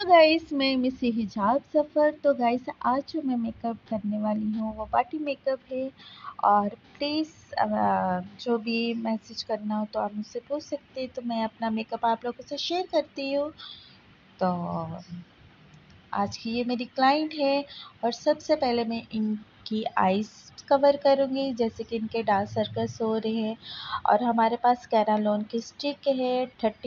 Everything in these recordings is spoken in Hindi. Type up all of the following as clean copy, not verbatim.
गाइस, मैं मिसी हिजाब सफ़र। तो गाइस, आज जो मैं मेकअप करने वाली हूँ वो पार्टी मेकअप है। और प्लीज़ जो भी मैसेज करना हो तो आप मुझसे पूछ सकते हैं, तो मैं अपना मेकअप आप लोगों से शेयर करती हूँ। तो आज की ये मेरी क्लाइंट है और सबसे पहले मैं इनकी आईज कवर करूँगी, जैसे कि इनके डार्क सर्कल्स हो रहे हैं। और हमारे पास कैरालोन की स्टिक है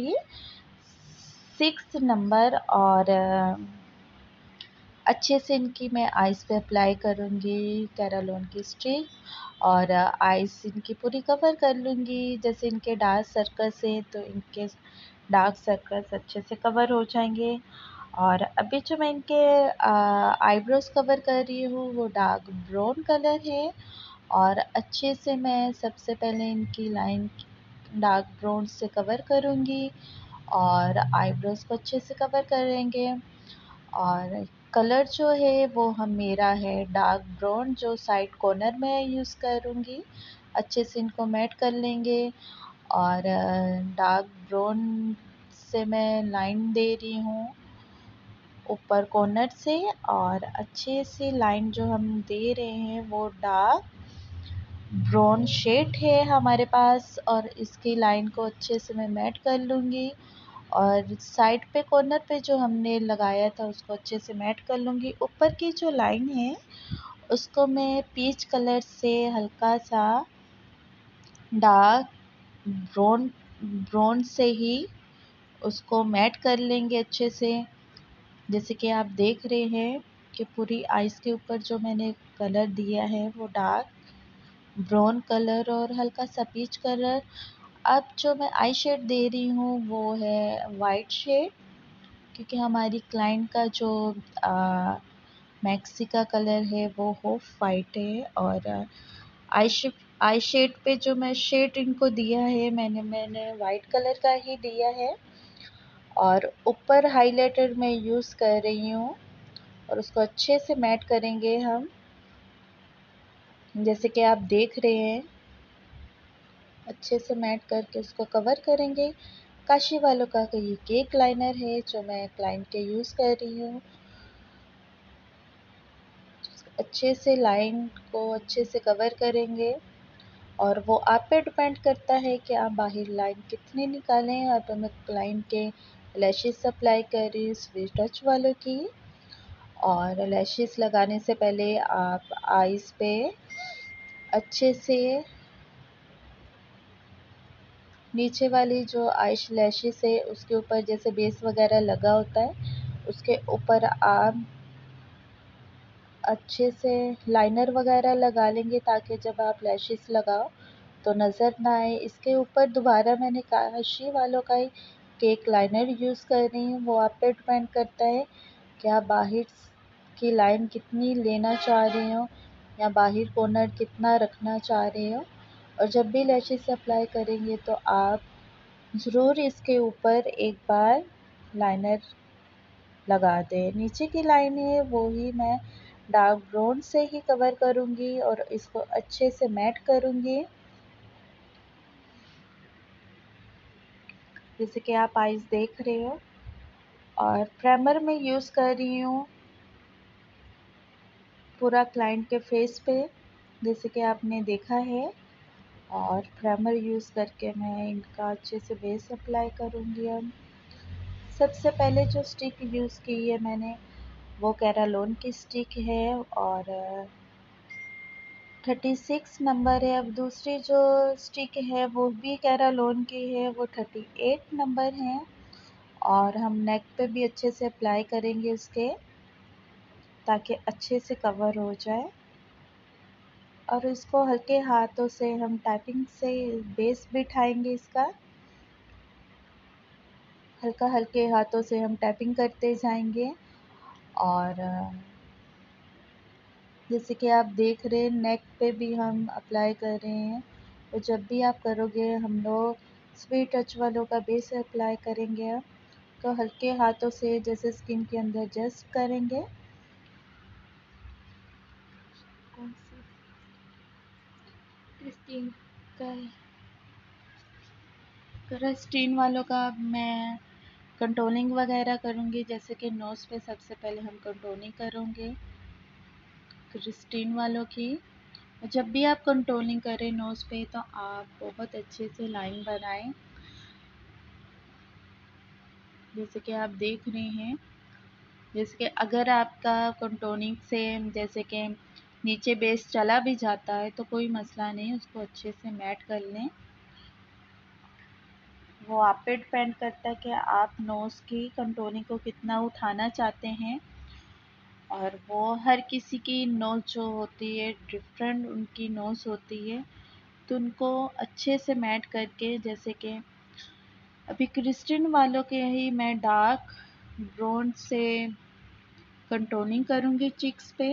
36 नंबर। और अच्छे से इनकी मैं आइज़ पे अप्लाई करूँगी कैरालोन की स्टिक। और आइज़ इनकी पूरी कवर कर लूँगी। जैसे इनके डार्क सर्कल्स हैं तो इनके डार्क सर्कल्स अच्छे से कवर हो जाएंगे। और अभी जो मैं इनके आईब्रोज कवर कर रही हूँ वो डार्क ब्राउन कलर है। और अच्छे से मैं सबसे पहले इनकी लाइन डार्क ब्राउन से कवर करूँगी और आईब्रोज को अच्छे से कवर करेंगे। और कलर जो है वो मेरा है डार्क ब्राउन, जो साइड कॉर्नर में यूज़ करूँगी। अच्छे से इनको मैट कर लेंगे। और डार्क ब्राउन से मैं लाइन दे रही हूँ ऊपर कॉर्नर से। और अच्छे से लाइन जो हम दे रहे हैं वो डार्क ब्राउन शेड है हमारे पास। और इसकी लाइन को अच्छे से मैं मैट कर लूँगी। और साइड पे कॉर्नर पे जो हमने लगाया था उसको अच्छे से मैट कर लूँगी। ऊपर की जो लाइन है उसको मैं पीच कलर से हल्का सा डार्क ब्राउन ब्राउन से ही उसको मैट कर लेंगे अच्छे से। जैसे कि आप देख रहे हैं कि पूरी आइस के ऊपर जो मैंने कलर दिया है वो डार्क ब्राउन कलर और हल्का सा पीच कलर। अब जो मैं आई शेड दे रही हूँ वो है वाइट शेड, क्योंकि हमारी क्लाइंट का जो मैक्सी का कलर है वो ऑफ वाइट है। और आई शेड पे जो मैं शेड इनको दिया है मैंने वाइट कलर का ही दिया है। और ऊपर हाइलाइटर मैं यूज़ कर रही हूँ और उसको अच्छे से मैट करेंगे हम। जैसे कि आप देख रहे हैं अच्छे से मैट करके उसको कवर करेंगे। काशी वालों का ये केक लाइनर है जो मैं क्लाइंट के यूज़ कर रही हूँ। अच्छे से लाइन को अच्छे से कवर करेंगे। और वो आप पे डिपेंड करता है कि आप बाहर लाइन कितनी निकालें। और तो मैं क्लाइंट के लैशेस अप्लाई कर रही हूँ स्वीट टच वालों की। और लैशेस लगाने से पहले आप आईज पे अच्छे से नीचे वाली जो आइश लैशेस है उसके ऊपर जैसे बेस वगैरह लगा होता है उसके ऊपर आप अच्छे से लाइनर वगैरह लगा लेंगे, ताकि जब आप लैशेस लगाओ तो नज़र ना आए। इसके ऊपर दोबारा मैंने काशी वालों का ही केक लाइनर यूज़ कर रही हूँ। वो आप पे डिपेंड करता है कि आप बाहर की लाइन कितनी लेना चाह रहे हो या बाहर कॉर्नर कितना रखना चाह रहे हो। और जब भी लैशेस अप्लाई करेंगे तो आप ज़रूर इसके ऊपर एक बार लाइनर लगा दें। नीचे की लाइन है वो ही मैं डार्क ब्राउन से ही कवर करूँगी और इसको अच्छे से मैट करूँगी। जैसे कि आप आइज़ देख रहे हो। और प्राइमर में यूज़ कर रही हूँ पूरा क्लाइंट के फेस पे, जैसे कि आपने देखा है। और प्राइमर यूज़ करके मैं इनका अच्छे से बेस अप्लाई करूँगी। अब सबसे पहले जो स्टिक यूज़ की है मैंने वो कैरालोन की स्टिक है और 36 नंबर है। अब दूसरी जो स्टिक है वो भी कैरालोन की है, वो 38 नंबर है। और हम नेक पे भी अच्छे से अप्लाई करेंगे उसके, ताकि अच्छे से कवर हो जाए। और इसको हल्के हाथों से हम टाइपिंग से बेस बिठाएंगे इसका। हल्के हाथों से हम टैपिंग करते जाएंगे। और जैसे कि आप देख रहे हैं नेक पे भी हम अप्लाई कर रहे हैं। तो जब भी आप करोगे हम लोग स्वीट टच वालों का बेस अप्लाई करेंगे। अब तो हल्के हाथों से जैसे स्किन के अंदर जस्ट करेंगे। कौन सी क्रिस्टीन का क्रिस्टीन वालों का मैं कंटोनिंग वगैरह करूँगी, जैसे कि नोज़ पे सबसे पहले हम कंटोनिंग करेंगे क्रिस्टीन वालों की। जब भी आप कंटोनिंग करें नोज़ पे तो आप बहुत अच्छे से लाइन बनाएं, जैसे कि आप देख रहे हैं। जैसे कि अगर आपका कंटोनिंग से जैसे कि नीचे बेस चला भी जाता है तो कोई मसला नहीं, उसको अच्छे से मैट कर लें। वो आप पे डिपेंड करता है कि आप नोज़ की कंटोनिंग को कितना उठाना चाहते हैं, और वो हर किसी की नोज़ जो होती है डिफरेंट उनकी नोज़ होती है, तो उनको अच्छे से मैट करके, जैसे कि अभी क्रिस्टियन वालों के ही मैं डार्क ब्राउन से कंटोनिंग करूँगी चिक्स पे।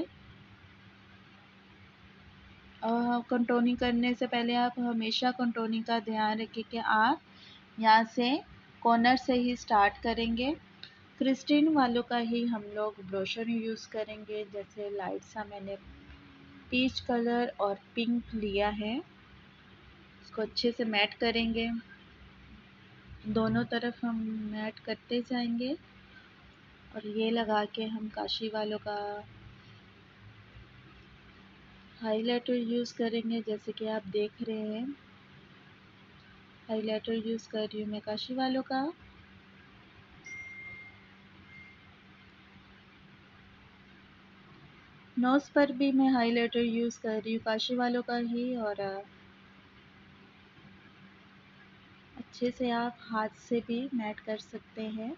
कंटोनिंग करने से पहले आप हमेशा कंटोनिंग का ध्यान रखें कि आप यहाँ से कॉर्नर से ही स्टार्ट करेंगे। क्रिस्टियन वालों का ही हम लोग ब्रशर यूज़ करेंगे। जैसे लाइट सा मैंने पीच कलर और पिंक लिया है, उसको अच्छे से मैट करेंगे। दोनों तरफ हम मैट करते जाएंगे और ये लगा के हम काशी वालों का हाइलाइटर यूज़ करेंगे। जैसे कि आप देख रहे हैं, हाइलाइटर यूज़ कर रही हूँ मैं काशी वालों का। नोज़ पर भी मैं हाइलाइटर यूज़ कर रही हूँ काशी वालों का ही, और अच्छे से आप हाथ से भी मैट कर सकते हैं।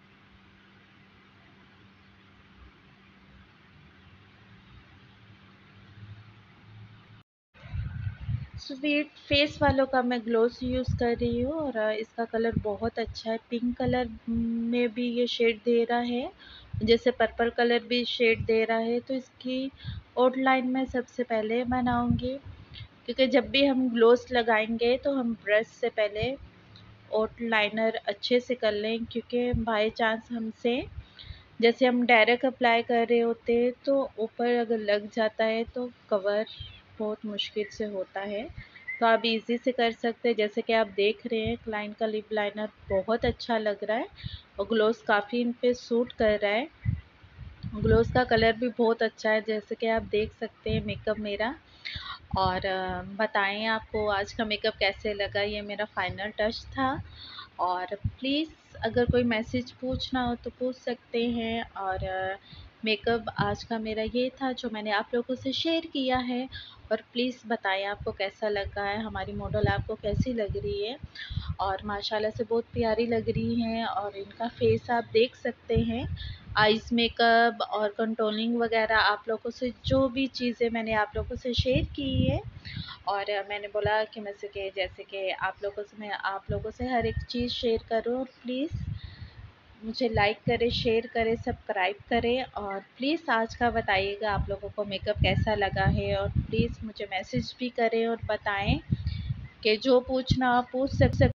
स्वीट फेस वालों का मैं ग्लोस यूज़ कर रही हूँ, और इसका कलर बहुत अच्छा है। पिंक कलर में भी ये शेड दे रहा है, जैसे पर्पल कलर भी शेड दे रहा है। तो इसकी आउटलाइन मैं सबसे पहले बनाऊंगी, क्योंकि जब भी हम ग्लोस लगाएंगे तो हम ब्रश से पहले आउटलाइनर अच्छे से कर लें, क्योंकि बाई चांस हमसे जैसे हम डायरेक्ट अप्लाई कर रहे होते हैं तो ऊपर अगर लग जाता है तो कवर बहुत मुश्किल से होता है। तो आप इजी से कर सकते हैं। जैसे कि आप देख रहे हैं, क्लाइंट का लिप लाइनर बहुत अच्छा लग रहा है और ग्लोस काफ़ी इन पे सूट कर रहा है। ग्लोस का कलर भी बहुत अच्छा है, जैसे कि आप देख सकते हैं मेकअप मेरा। और बताएं आपको आज का मेकअप कैसे लगा। ये मेरा फाइनल टच था। और प्लीज़ अगर कोई मैसेज पूछना हो तो पूछ सकते हैं। और मेकअप आज का मेरा ये था जो मैंने आप लोगों से शेयर किया है। और प्लीज़ बताएं आपको कैसा लगा है, हमारी मॉडल आपको कैसी लग रही है। और माशाल्लाह से बहुत प्यारी लग रही हैं, और इनका फेस आप देख सकते हैं। आइज़ मेकअप और कंट्रोलिंग वगैरह आप लोगों से जो भी चीज़ें मैंने आप लोगों से शेयर की है, और मैंने बोला कि मैं से जैसे कि आप लोगों से हर एक चीज़ शेयर करूँ। प्लीज़ मुझे लाइक करें, शेयर करें, सब्सक्राइब करें। और प्लीज़ आज का बताइएगा आप लोगों को मेकअप कैसा लगा है, और प्लीज़ मुझे मैसेज भी करें और बताएं कि जो पूछना आप पूछ सकते।